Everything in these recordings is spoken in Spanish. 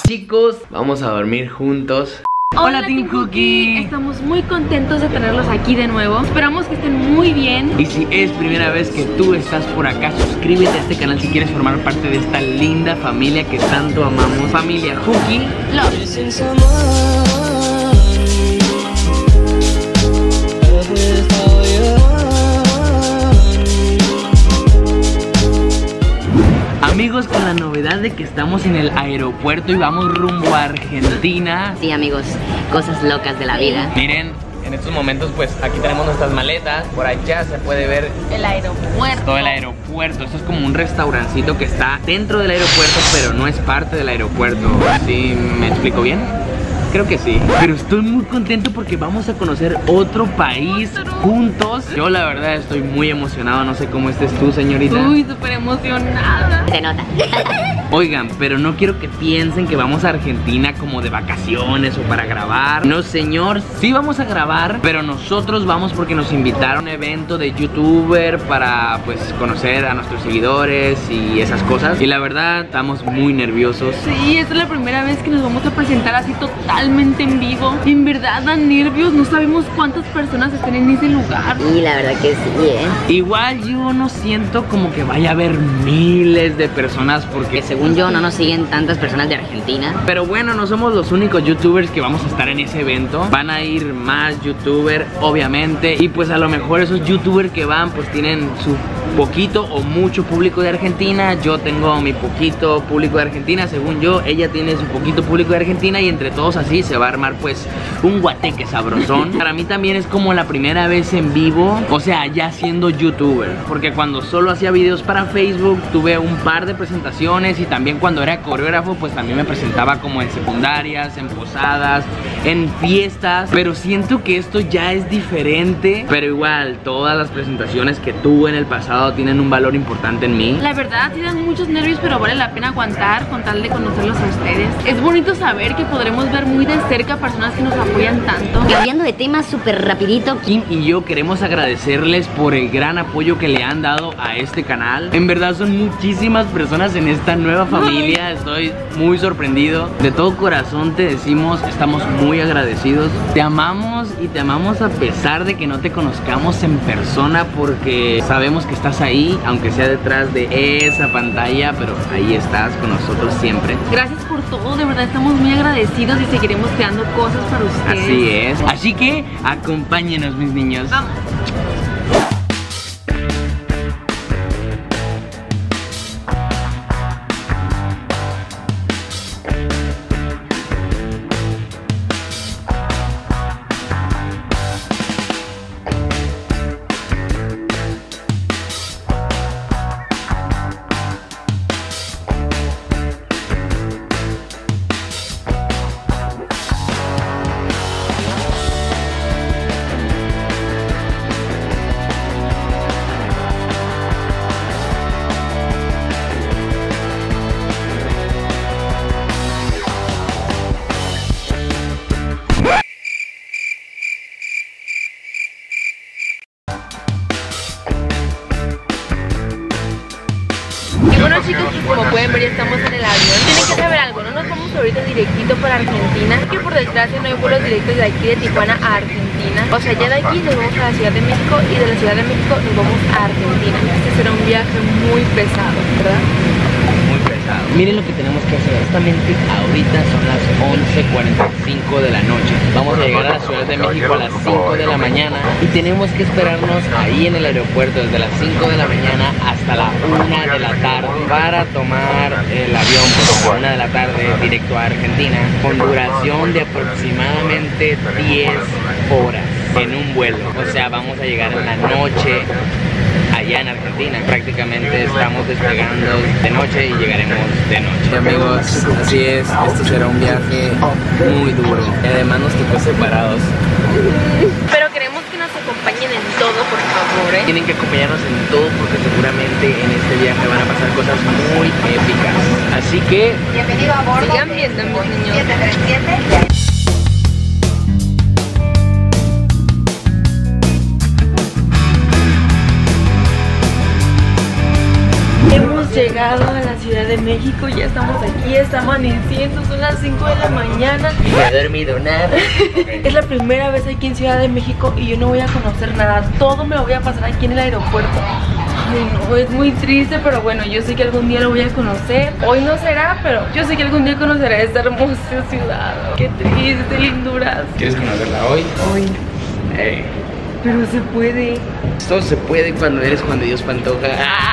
Chicos, vamos a dormir juntos. Hola Team Cookie. Estamos muy contentos de tenerlos aquí de nuevo. Esperamos que estén muy bien. Y si es primera vez que tú estás por acá, suscríbete a este canal si quieres formar parte de esta linda familia que tanto amamos. Familia Cookie Love. Amigos, con la novedad de que estamos en el aeropuerto y vamos rumbo a Argentina. Sí, amigos, cosas locas de la vida. Miren, en estos momentos pues aquí tenemos nuestras maletas. Por allá se puede ver el aeropuerto. Todo el aeropuerto. Esto es como un restaurancito que está dentro del aeropuerto, pero no es parte del aeropuerto. ¿Sí me explico bien? Creo que sí. Pero estoy muy contento porque vamos a conocer otro país juntos. Yo la verdad estoy muy emocionado. No sé cómo estés tú, señorita. Uy, súper emocionada. Se nota. Oigan, pero no quiero que piensen que vamos a Argentina como de vacaciones o para grabar. No, señor, sí vamos a grabar, pero nosotros vamos porque nos invitaron a un evento de youtuber para pues conocer a nuestros seguidores y esas cosas. Y la verdad estamos muy nerviosos. Sí, esta es la primera vez que nos vamos a presentar así totalmente en vivo. En verdad dan nervios, no sabemos cuántas personas estén en ese lugar. Y la verdad que sí, Igual yo no siento como que vaya a haber miles de personas porque según yo no nos siguen tantas personas de Argentina. Pero bueno, no somos los únicos youtubers que vamos a estar en ese evento. Van a ir más youtubers, obviamente. Y pues a lo mejor esos youtubers que van pues tienen su poquito o mucho público de Argentina. Yo tengo mi poquito público de Argentina, según yo. Ella tiene su poquito público de Argentina. Y entre todos así se va a armar pues un guateque sabrosón. Para mí también es como la primera vez en vivo, o sea, ya siendo youtuber. Porque cuando solo hacía videos para Facebook tuve un par de presentaciones. Y también cuando era coreógrafo pues también me presentaba como en secundarias, en posadas, en fiestas. Pero siento que esto ya es diferente. Pero igual, todas las presentaciones que tuve en el pasado tienen un valor importante en mí. La verdad, sí dan muchos nervios, pero vale la pena aguantar con tal de conocerlos a ustedes. Es bonito saber que podremos ver muy de cerca personas que nos apoyan tanto. Cambiando de tema súper rapidito, Kim y yo queremos agradecerles por el gran apoyo que le han dado a este canal. En verdad son muchísimas personas en esta nueva familia. Estoy muy sorprendido. De todo corazón te decimos, estamos muy agradecidos. Te amamos y te amamos a pesar de que no te conozcamos en persona, porque sabemos que estás ahí, aunque sea detrás de esa pantalla, pero ahí estás con nosotros siempre. Gracias por todo, de verdad estamos muy agradecidos y seguiremos creando cosas para ustedes. Así es. Así que acompáñenos, mis niños. Vamos. Y bueno, chicos, pues como pueden ver ya estamos en el avión. Tienen que saber algo, no nos vamos ahorita directito para Argentina, que por desgracia no hay vuelos directos de aquí de Tijuana a Argentina. O sea, ya de aquí nos vamos a la Ciudad de México y de la Ciudad de México nos vamos a Argentina. Este será un viaje muy pesado, ¿verdad? Muy pesado. Miren lo que tenemos que hacer. Justamente ahorita son las 11:45 de la noche. Vamos a llegar a la Ciudad de México a las 5 de la mañana y tenemos que esperarnos ahí en el aeropuerto desde las 5 de la mañana hasta la 1 de la tarde para tomar el avión por la 1 de la tarde directo a Argentina, con duración de aproximadamente 10 horas en un vuelo. O sea, vamos a llegar en la noche allá en Argentina. Prácticamente estamos despegando de noche y llegaremos de noche. Sí, amigos, así es, este será un viaje muy duro. Y además nos tocó separados. Pero queremos que nos acompañen en todo, por favor, ¿eh? Tienen que acompañarnos en todo porque seguramente en este viaje van a pasar cosas muy épicas. Así que bienvenido a bordo. Sigan viendo, mis niños. 737. Hemos llegado a la Ciudad Ciudad de México. Ya estamos aquí, está amaneciendo, son las 5 de la mañana. Y no he dormido nada. Es la primera vez aquí en Ciudad de México y yo no voy a conocer nada. Todo me lo voy a pasar aquí en el aeropuerto. Ay, no, es muy triste, pero bueno, yo sé que algún día lo voy a conocer. Hoy no será, pero yo sé que algún día conoceré esta hermosa ciudad. Qué triste, linduras. ¿Quieres conocerla hoy? Hoy. Pero se puede. Todo se puede cuando eres Juan de Dios Pantoja.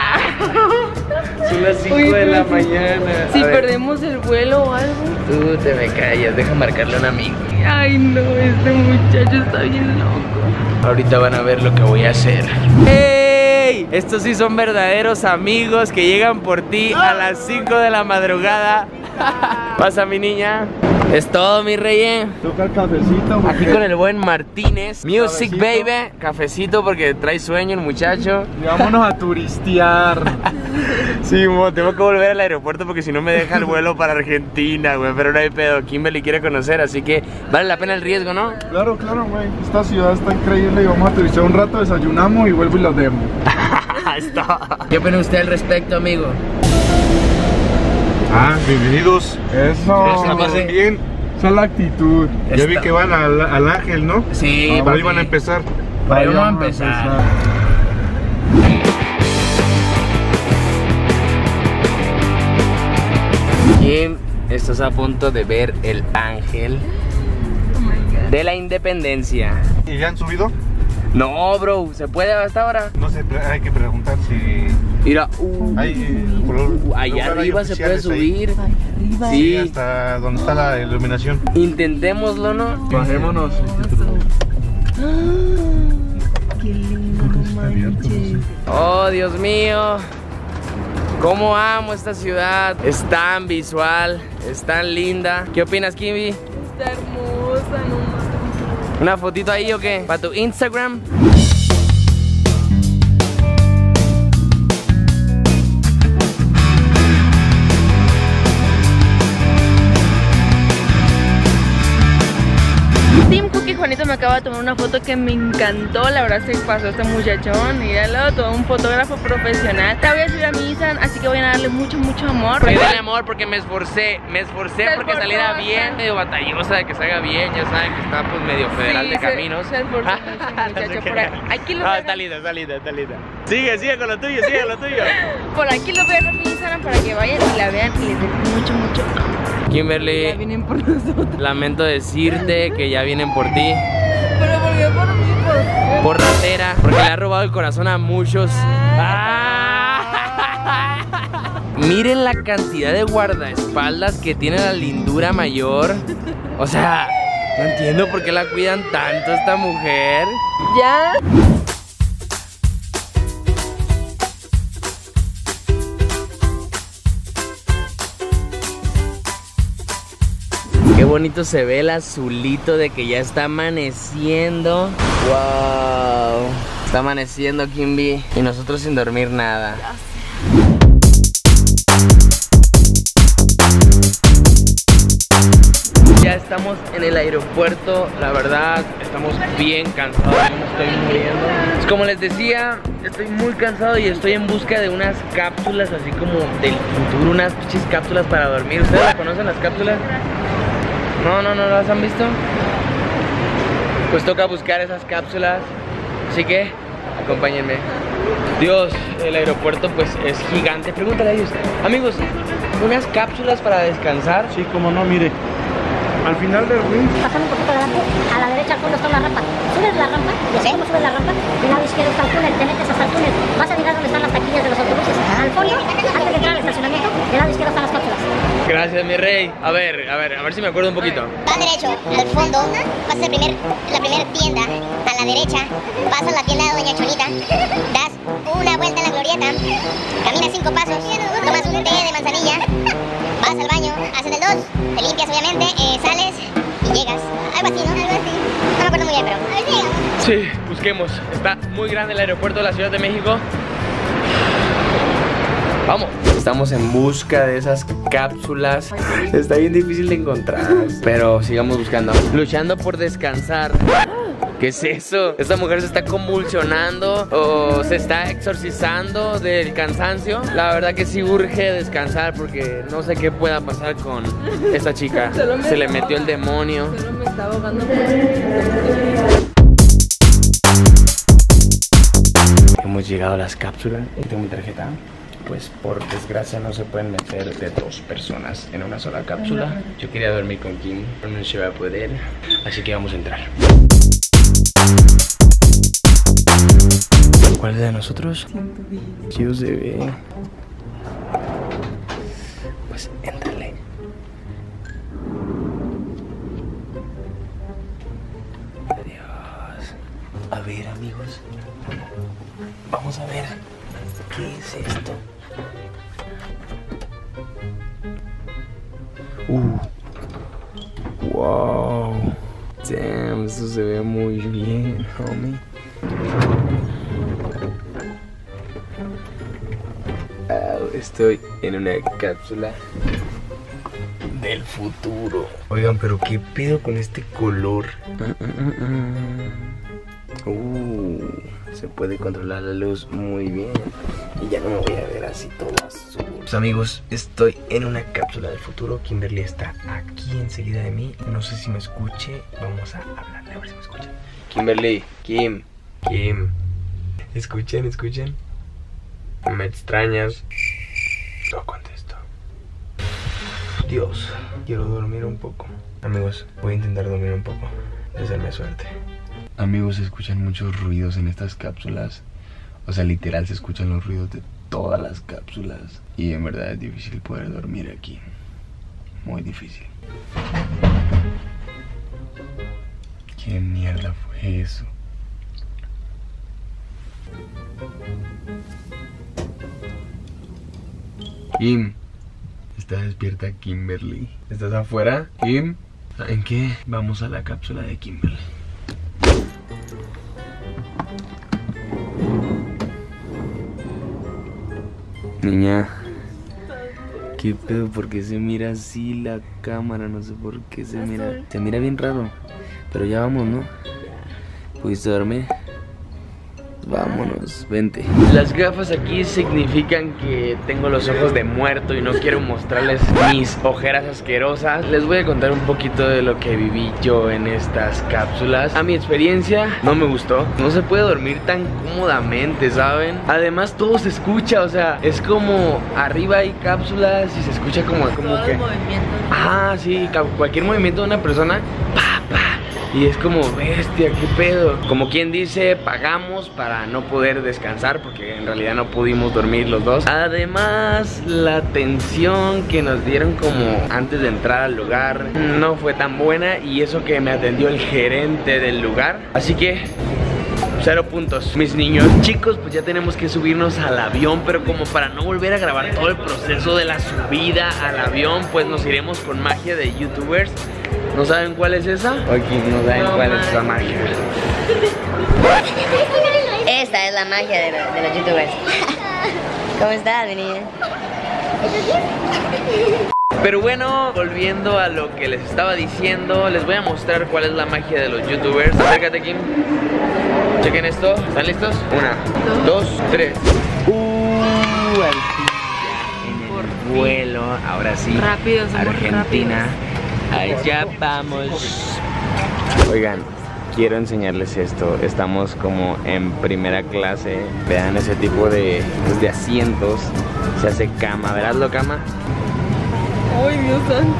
Son las 5 de la mañana. Si A ver, perdemos el vuelo o algo. tú te me callas, deja marcarle a un amigo. Ay no, este muchacho está bien loco. Ahorita van a ver lo que voy a hacer. ¡Ey! Estos sí son verdaderos amigos que llegan por ti a las 5 de la madrugada. Pasa, mi niña. Es todo, mi rey. Toca el cafecito. Aquí con el buen Martínez. Music, Cafecito. baby. Cafecito porque trae sueño el muchacho. Y vámonos a turistear. Sí, tengo que volver al aeropuerto porque si no me deja el vuelo para Argentina, güey. Pero no hay pedo. Kimberly quiere conocer, así que vale la pena el riesgo, ¿no? Claro, güey. Esta ciudad está increíble y vamos a turistear un rato, desayunamos y vuelvo y los demo. Está. ¿Qué opina usted al respecto, amigo? Bienvenidos. Eso. Gracias, pase. Bien. Esa es la actitud. Ya vi que van al Ángel, ¿no? Sí, Ahí papi. van a empezar. Ahí vamos a empezar. Kim, estás a punto de ver el Ángel de la Independencia. ¿Y ya han subido? No, bro, ¿se puede hasta ahora? No sé, hay que preguntar si Mira, allá arriba se puede subir. Sí, Sí, hasta donde está la iluminación. intentémoslo, ¿no? Bajémonos. Qué lindo, no manches. Oh, Dios mío. Cómo amo esta ciudad. Es tan visual, es tan linda. ¿Qué opinas, Kimby? Está hermosa, no manches. ¿Una fotito ahí o qué? ¿Para tu Instagram? Tim Cook y Juanito me acaba de tomar una foto que me encantó. La verdad se pasó este muchachón. Míralo, todo un fotógrafo profesional. Te voy a subir a mi Instagram, así que voy a darle mucho amor. Sí, dale amor porque me esforcé porque esforzó, saliera sí. bien, medio batallosa de que salga bien, ya saben que está pues medio federal Sí, de caminos. se esforzó mucho, muchacho. Por aquí lo Ah, voy está a... linda, está linda, está linda. Sigue con lo tuyo, sigue con lo tuyo. Por aquí lo voy a dar en mi Instagram para que vayan y la vean y les den mucho ya Kimberly, vienen por nosotros. lamento decirte que ya vienen por ti. Pero ¿por qué por mí? Por ratera, porque le ha robado el corazón a muchos. Miren la cantidad de guardaespaldas que tiene la lindura mayor. O sea, no entiendo por qué la cuidan tanto esta mujer. ¿Ya? Qué bonito se ve el azulito de que ya está amaneciendo. Wow. Está amaneciendo, Kimby. Y nosotros sin dormir nada. Ya estamos en el aeropuerto. La verdad, estamos bien cansados. Yo me estoy muriendo. Pues como les decía, estoy muy cansado y estoy en busca de unas cápsulas así como del futuro. Unas pinches cápsulas para dormir. ¿Ustedes las conocen, las cápsulas? No las han visto. Pues toca buscar esas cápsulas. Así que acompáñenme. Dios, el aeropuerto pues es gigante. Pregúntale a ellos. Amigos, unas cápsulas para descansar. Sí, como no, mire. Al final del ring. Pasando un poquito adelante, a la derecha al fondo está una rampa. Subes la rampa, ya sé cómo subes la rampa, del lado izquierdo está el túnel, te metes hasta el túnel, vas a mirar dónde están las taquillas de los autobuses. Al fondo, antes de entrar al estacionamiento, del lado izquierdo están las cápsulas. Gracias, mi rey. A ver si me acuerdo un poquito. Vas derecho, al fondo, pasas la primera tienda, a la derecha, pasas la tienda de Doña Chonita, das una vuelta en la glorieta, caminas 5 pasos, tomas un té de manzanilla, vas al baño, haces el 2, te limpias obviamente, sales y llegas. Algo así, ¿no? Algo así. No me acuerdo muy bien, pero a ver si llegamos. Sí, busquemos. Está muy grande el aeropuerto de la Ciudad de México. Vamos. Estamos en busca de esas cápsulas. Está bien difícil de encontrar, pero sigamos buscando. Luchando por descansar. ¿Qué es eso? Esta mujer se está convulsionando o se está exorcizando del cansancio. La verdad que sí urge descansar porque no sé qué pueda pasar con esta chica. Se le metió el demonio. Solo me está ahogando. Hemos llegado a las cápsulas. Aquí tengo mi tarjeta. Pues por desgracia no se pueden meter de 2 personas en una sola cápsula. Yo quería dormir con Kim, pero no se va a poder. Así que vamos a entrar. ¿Cuál es de nosotros? Chido se ve. Pues éntrale. Adiós. A ver, amigos. Vamos a ver. ¿Qué es esto? Wow. Damn, esto se ve muy bien, homie. Estoy en una cápsula del futuro. Oigan, pero qué pedo con este color. Se puede controlar la luz muy bien. Y ya no me voy a ver así todo azul. Pues amigos, estoy en una cápsula del futuro. Kimberly está aquí enseguida de mí. No sé si me escuche. Vamos a hablarle a ver si me escucha. Kimberly, Kim. Escuchen. ¿Me extrañas? No contesto. Dios, quiero dormir un poco. Amigos, voy a intentar dormir un poco. Desearme suerte. Amigos, se escuchan muchos ruidos en estas cápsulas. O sea, literal se escuchan los ruidos de todas las cápsulas. Y en verdad es difícil poder dormir aquí. Muy difícil. ¿Qué mierda fue eso? Kim, ¿está despierta Kimberly? ¿Estás afuera? Kim, ¿en qué? Vamos a la cápsula de Kimberly. Niña, ¿qué pedo? ¿Por qué se mira así la cámara? No sé por qué se mira. Se mira bien raro. Pero ya vamos, ¿no? ¿Pudiste dormir? Vámonos, vente. Las gafas aquí significan que tengo los ojos de muerto y no quiero mostrarles mis ojeras asquerosas. Les voy a contar un poquito de lo que viví yo en estas cápsulas. A mi experiencia no me gustó. No se puede dormir tan cómodamente, ¿saben? Además todo se escucha, o sea, es como arriba hay cápsulas y se escucha como que... Movimientos. Sí, cualquier movimiento de una persona, y es como, bestia, qué pedo. Como quien dice, pagamos para no poder descansar, porque en realidad no pudimos dormir los dos. Además, la atención que nos dieron como antes de entrar al lugar no fue tan buena, y eso que me atendió el gerente del lugar. Así que 0 puntos, mis niños. Chicos, pues ya tenemos que subirnos al avión, pero como para no volver a grabar todo el proceso de la subida al avión, pues nos iremos con magia de youtubers. ¿No saben cuál es esa? Aquí no saben cuál es esa magia. Esta es la magia de los youtubers. ¿Cómo estás, niña? Pero bueno, volviendo a lo que les estaba diciendo, les voy a mostrar cuál es la magia de los youtubers. Acércate, Kim. Chequen esto. ¿Están listos? 1, 2, 3. Al fin ya en el vuelo. Ahora sí. Rápido, Argentina. Allá vamos. Oigan, quiero enseñarles esto. Estamos como en primera clase. Vean ese tipo de asientos. Se hace cama. ¿Veráslo, cama? Ay, Dios santo.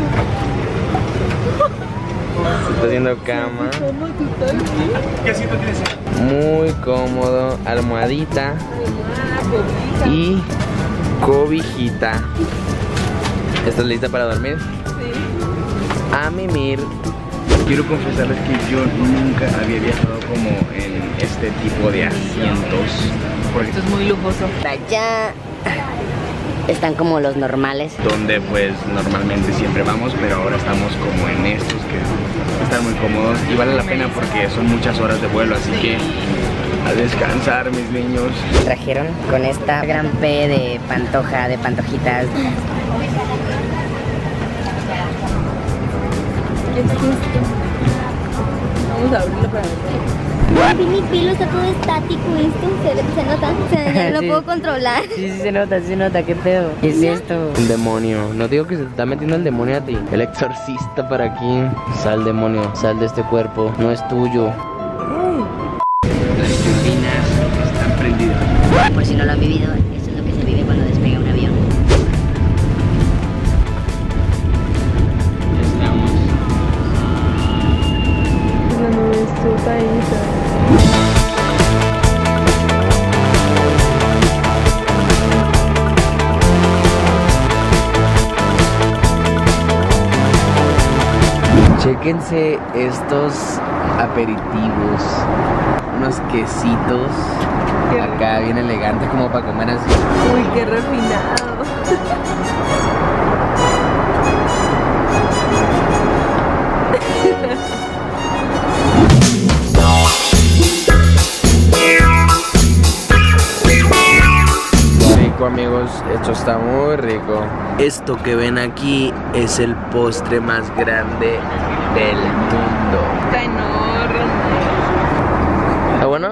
Se está haciendo cama. ¿Qué asiento tienes? Muy cómodo. Almohadita. Y cobijita. ¿Estás lista para dormir? A mimir. Quiero confesarles que yo nunca había viajado como en este tipo de asientos. Esto es muy lujoso. Allá están como los normales. Donde pues normalmente siempre vamos, pero ahora estamos como en estos que están muy cómodos. Y vale la pena porque son muchas horas de vuelo, así que a descansar, mis niños. Trajeron con esta gran P de pantoja, de pantojitas. Vamos a abrirlo para ver. Mi pelo está todo estático esto, se nota, o sea, ya no lo puedo controlar. Sí, se nota, qué pedo. ¿Qué es esto? El demonio, no digo que se te está metiendo el demonio a ti. El exorcista para aquí. Sal, demonio, sal de este cuerpo, no es tuyo. Las turbinas están prendidas. Por si no lo han vivido, eso es lo que se vive cuando despega un avión. Estamos. La nube está ahí, Chéquense estos aperitivos, unos quesitos, acá bien elegantes como para comer así. Uy, qué refinado. Rico, amigos, esto está muy rico. Esto que ven aquí es el postre más grande del mundo. Está enorme. ¿Está bueno?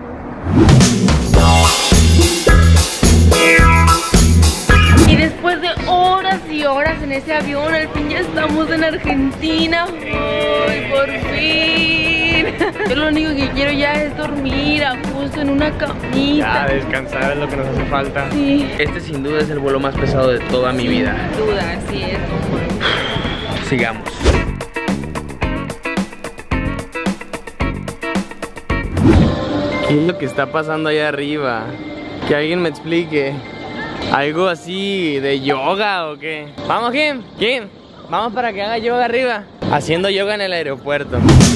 Y después de horas y horas en ese avión, al fin ya estamos en Argentina. ¡Ay, por fin! Yo lo único que quiero ya es dormir a gusto en una camita. Ya, descansar es lo que nos hace falta. Sí. Este sin duda es el vuelo más pesado de toda mi vida. Sin duda, sí es un buen. Sigamos. ¿Qué es lo que está pasando allá arriba? Que alguien me explique. ¿Algo así de yoga o qué? Vamos, Kim. Kim, vamos para que haga yoga arriba. Haciendo yoga en el aeropuerto.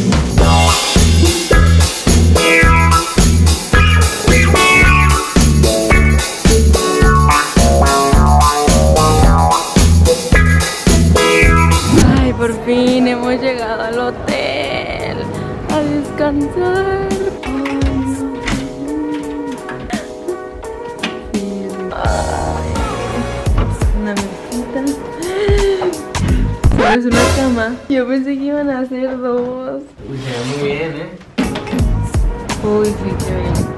Ay, por fin hemos llegado al hotel a descansar. Una mesita. ¿Sabes? Una cama. Yo pensé que iban a ser dos. Uy, se ve muy bien, Uy, sí, qué bien.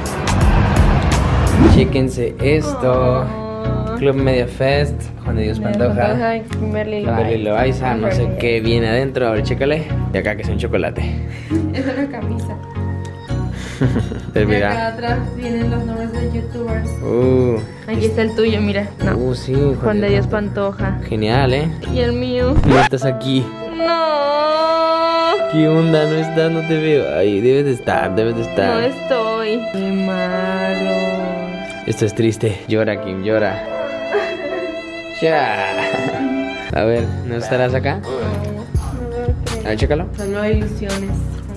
Chéquense esto. Club Media Fest, Juan de Dios Pantoja. Kimberly Kimberly Loaiza, no sé qué viene adentro. A ver, chécale. Y acá que es un chocolate. Es una camisa. Te Y mira. acá atrás vienen los nombres de youtubers. Aquí está el tuyo, mira. No. Sí, Juan de Dios Pantoja. Genial, Y el mío. No estás aquí. No. ¿Qué onda? No estás, no te veo. Ay, debes de estar. No estoy. Qué malo. Esto es triste. Llora, Kim, llora. Ya. A ver, ¿no estarás acá? A ver, chécalo. Solo hay ilusiones.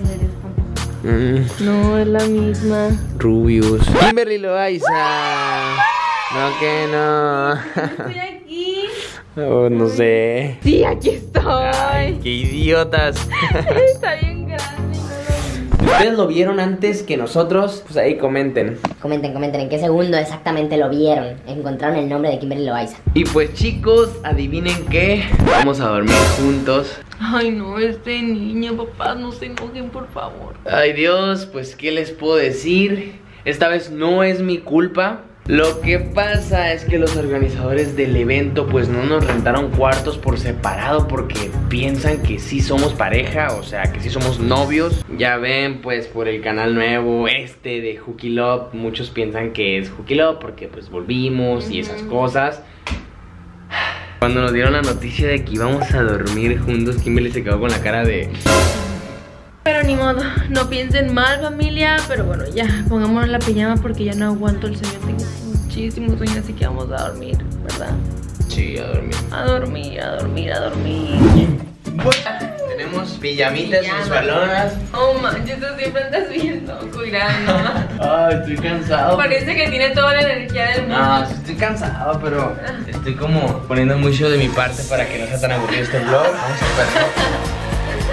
No, es la misma. Rubius. Kimberly Loaiza. No, que no. Estoy aquí. Oh, no sé. Sí, aquí estoy. Ay, qué idiotas. Está bien grande. ¿Ustedes lo vieron antes que nosotros? Pues ahí comenten. Comenten en qué segundo exactamente lo vieron. Encontraron el nombre de Kimberly Loaiza. Y pues chicos, adivinen qué. Vamos a dormir juntos. Ay, no, este niño, papás, no se enojen, por favor. Ay Dios, pues qué les puedo decir. Esta vez no es mi culpa. Lo que pasa es que los organizadores del evento pues no nos rentaron cuartos por separado porque piensan que sí somos pareja, o sea, que sí somos novios. Ya ven pues por el canal nuevo de Hooky Love, muchos piensan que es Hooky Love porque pues volvimos y esas cosas. Cuando nos dieron la noticia de que íbamos a dormir juntos, Kimberly se quedó con la cara de... Pero ni modo, no piensen mal, familia. Pero bueno, ya, pongámonos la pijama porque ya no aguanto el sueño. Tengo muchísimo sueño, así que vamos a dormir, ¿verdad? Sí, a dormir. A dormir, a dormir, a dormir. Tenemos pijamitas sensualonas. Oh manches, tú siempre andas bien loco, mirando. Ay, estoy cansado. Parece que tiene toda la energía del mundo. No, sí estoy cansado, pero estoy como poniendo mucho de mi parte para que no sea tan aburrido este vlog. Vamos a ver.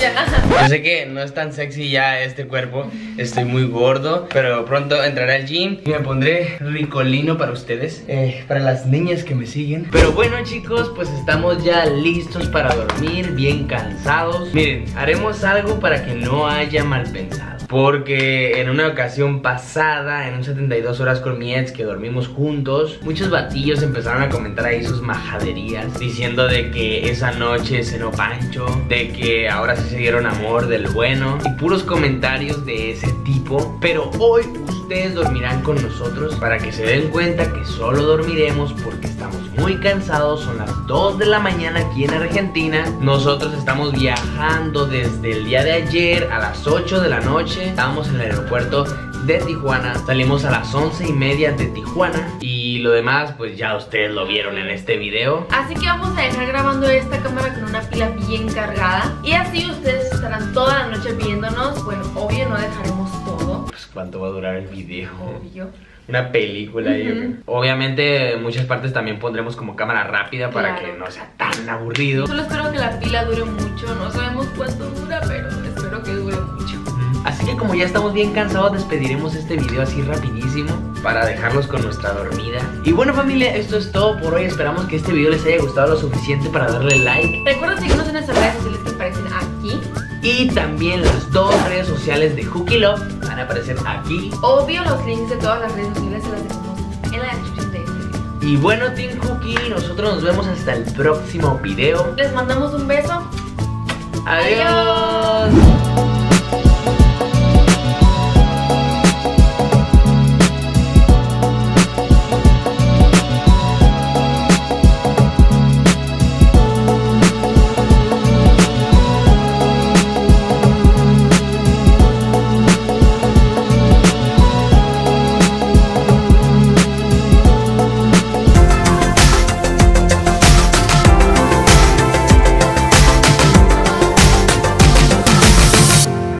Yo sé que no es tan sexy ya este cuerpo, estoy muy gordo, pero pronto entraré al gym y me pondré ricolino para ustedes, para las niñas que me siguen. Pero bueno, chicos, pues estamos ya listos para dormir, bien cansados. Miren, haremos algo para que no haya mal pensado, porque en una ocasión pasada, en un 72 horas con mi ex que dormimos juntos, muchos batillos empezaron a comentar ahí sus majaderías, diciendo de que esa noche cenó Pancho, de que ahora sí se dieron amor del bueno, y puros comentarios de ese tipo. Pero hoy ustedes dormirán con nosotros para que se den cuenta que solo dormiremos porque estamos muy cansados. Son las 2 de la mañana aquí en Argentina. Nosotros estamos viajando desde el día de ayer a las 8 de la noche. Estábamos en el aeropuerto de Tijuana, salimos a las 11:30 de Tijuana, y lo demás pues ya ustedes lo vieron en este video. Así que vamos a dejar grabando esta cámara con una pila bien cargada, y así ustedes estarán toda la noche viéndonos. Bueno, obvio no dejaremos todo. Pues ¿cuánto va a durar el video? Obvio. Una película. Obviamente en muchas partes también pondremos como cámara rápida para que no sea tan aburrido. Solo espero que la pila dure mucho. No sabemos cuánto dura, pero espero que dure mucho. Así que como ya estamos bien cansados, despediremos este video así rapidísimo para dejarlos con nuestra dormida. Y bueno, familia, esto es todo por hoy. Esperamos que este video les haya gustado lo suficiente para darle like. Recuerda seguirnos en nuestras redes sociales que aparecen aquí. Y también las 2 redes sociales de Hooky Love van a aparecer aquí. Obvio, los links de todas las redes sociales se las dejamos en la descripción de este video. Y bueno, Team Hooky, nosotros nos vemos hasta el próximo video. Les mandamos un beso. Adiós.